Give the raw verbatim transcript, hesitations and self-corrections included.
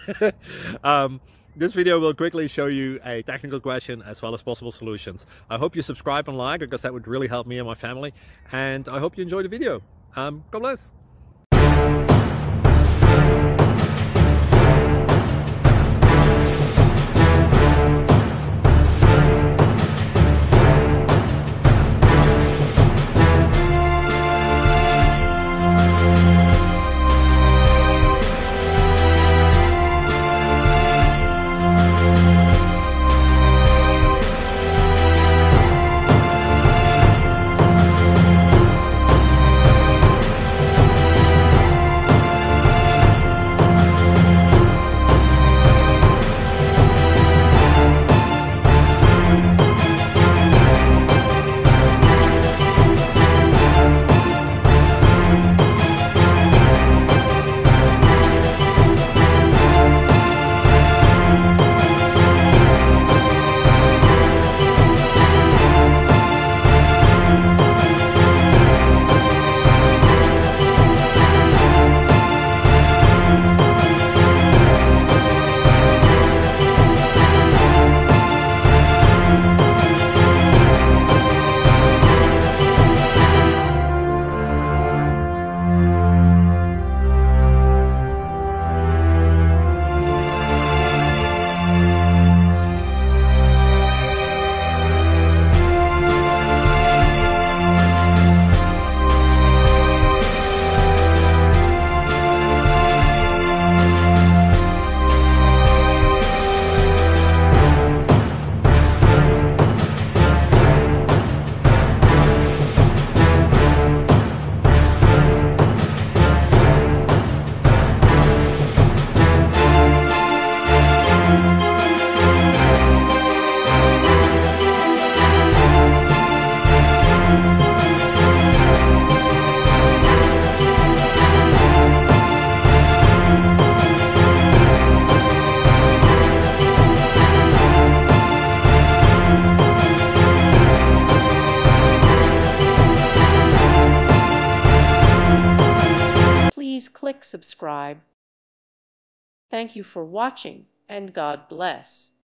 um, this video will quickly show you a technical question as well as possible solutions. I hope you subscribe and like, because that would really help me and my family. And I hope you enjoy the video. Um, God bless. Please click subscribe. Thank you for watching, and God bless.